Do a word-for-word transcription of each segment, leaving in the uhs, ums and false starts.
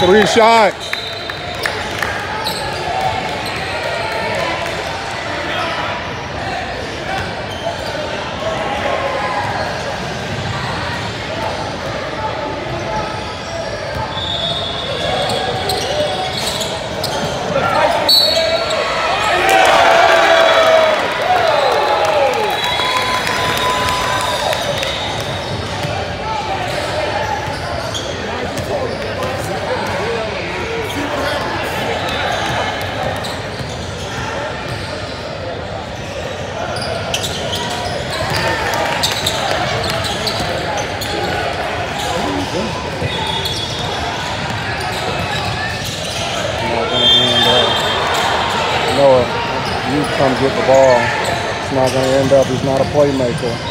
Three shots. You come get the ball. It's not going to end up, he's not a playmaker.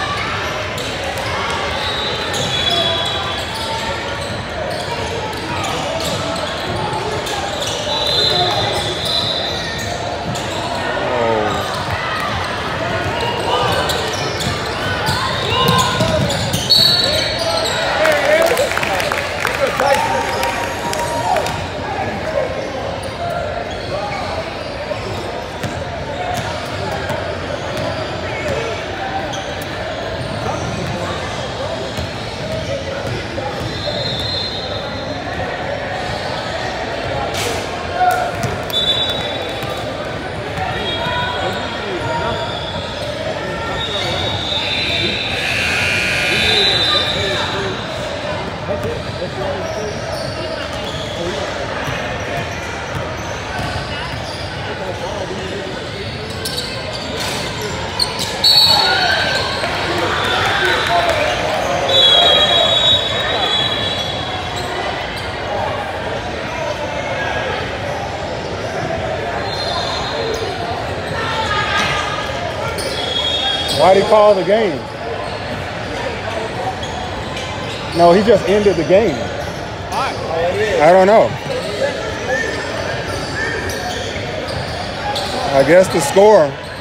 Why'd he call the game? No, he just ended the game. I don't know. I guess the score.